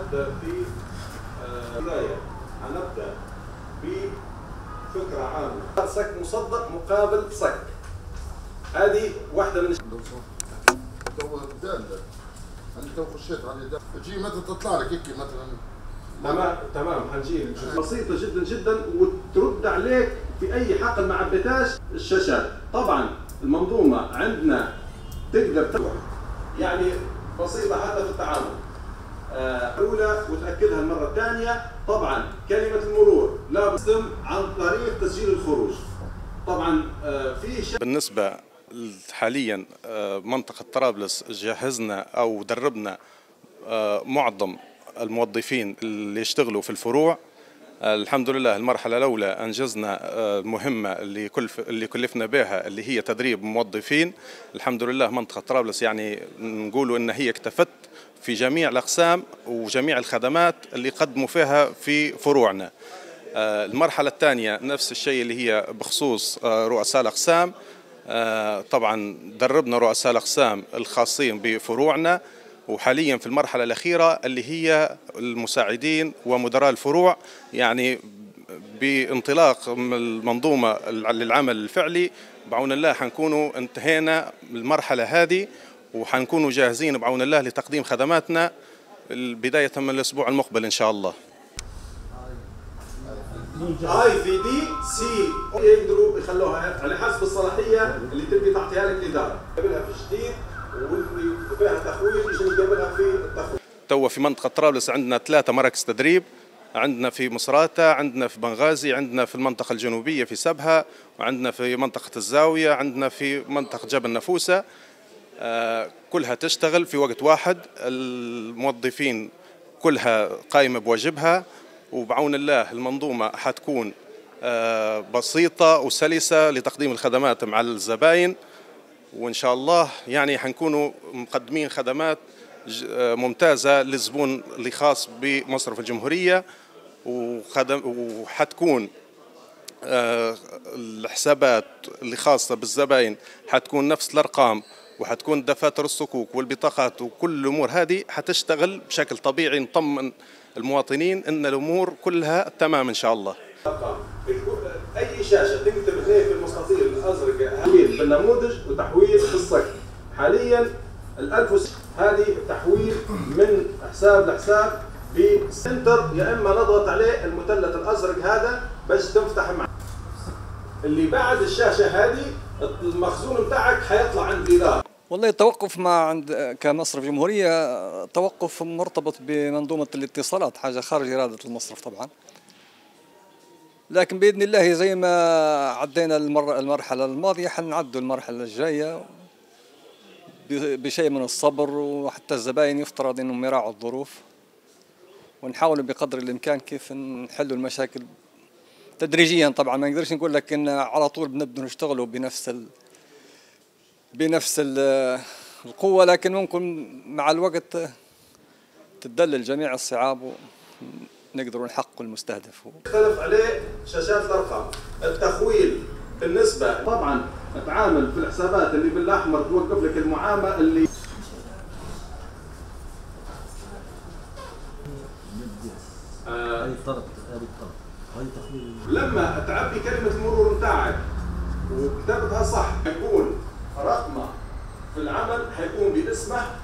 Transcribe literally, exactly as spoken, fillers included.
حنبدا في بدايه حنبدا بفكره عامه. صك مصدق مقابل صك، هذه واحده من تو الداله انت تو خشيت على الداله تجي متى تطلع لك هيك مثلا. تمام تمام حنجي بسيطه جدا جدا وترد عليك في اي حقل ما عبيتهاش الشاشات. طبعا المنظومه عندنا تقدر تروح يعني بسيطه حتى في التعامل. الاولى وتاكدها المره الثانيه. طبعا كلمه المرور لا تتم عن طريق تسجيل الخروج. طبعا في شيء بالنسبه حاليا منطقه طرابلس جهزنا او دربنا معظم الموظفين اللي يشتغلوا في الفروع. الحمد لله المرحلة الأولى أنجزنا المهمة اللي كلف اللي كلفنا بها اللي هي تدريب موظفين. الحمد لله منطقة طرابلس يعني نقولوا إن هي اكتفت في جميع الأقسام وجميع الخدمات اللي قدموا فيها في فروعنا. المرحلة الثانية نفس الشيء اللي هي بخصوص رؤساء الأقسام. طبعا دربنا رؤساء الأقسام الخاصين بفروعنا، وحاليا في المرحلة الأخيرة اللي هي المساعدين ومدراء الفروع. يعني بانطلاق المنظومة للعمل الفعلي بعون الله حنكونوا انتهينا المرحلة هذه، وحنكونوا جاهزين بعون الله لتقديم خدماتنا بداية من الأسبوع المقبل إن شاء الله. اي في دي سي يقدروا يخلوها على حسب الصلاحية اللي تبي تعطيها لك الإدارة، قبلها في جديد واللي فيها تخويل يجي يقابلها في التخويل. توا في منطقة طرابلس عندنا ثلاثة مراكز تدريب، عندنا في مصراتة، عندنا في بنغازي، عندنا في المنطقة الجنوبية في سبها، وعندنا في منطقة الزاوية، عندنا في منطقة جبل نفوسة. آه كلها تشتغل في وقت واحد، الموظفين كلها قائمة بواجبها، وبعون الله المنظومة حتكون آه بسيطة وسلسة لتقديم الخدمات مع الزباين، وإن شاء الله يعني حنكونوا مقدمين خدمات ممتازة للزبون اللي خاص بمصرف الجمهورية. وحتكون الحسابات اللي خاصة بالزباين حتكون نفس الأرقام، وحتكون دفاتر الصكوك والبطاقات وكل الأمور هذه حتشتغل بشكل طبيعي. نطمن المواطنين أن الأمور كلها تمام إن شاء الله. أي شاشة تكتب هنا في المستطيل الأزرق تحويل بالنموذج وتحويل بالصك. حاليا الألف هذه تحويل من حساب لحساب بسنتر، يا إما نضغط عليه المثلث الأزرق هذا باش تفتح معه. اللي بعد الشاشة هذه المخزون بتاعك حيطلع عند الإدارة. والله التوقف ما عند كمصرف جمهورية توقف مرتبط بمنظومة الاتصالات، حاجة خارج إرادة المصرف طبعا. لكن بإذن الله زي ما عدينا المرة المرحلة الماضية حنعدوا المرحلة الجاية بشيء من الصبر، وحتى الزباين يفترض انهم يراعوا الظروف، ونحاول بقدر الامكان كيف نحلوا المشاكل تدريجيا. طبعا ما نقدرش نقول لك ان على طول بنبدأ نشتغلوا بنفس ال... بنفس ال... القوة، لكن ممكن مع الوقت تدلل جميع الصعاب ونقدروا نحقق المستهدف. يختلف عليه شاشات الارقام. التخويل بالنسبة طبعا اتعامل في الحسابات اللي بالاحمر توقف لك المعامله اللي آه هاي طرد هاي طرد هاي تخويل. لما تعبي كلمه المرور بتاعك وكتابتها صح حيكون رقمه في العمل حيكون باسمه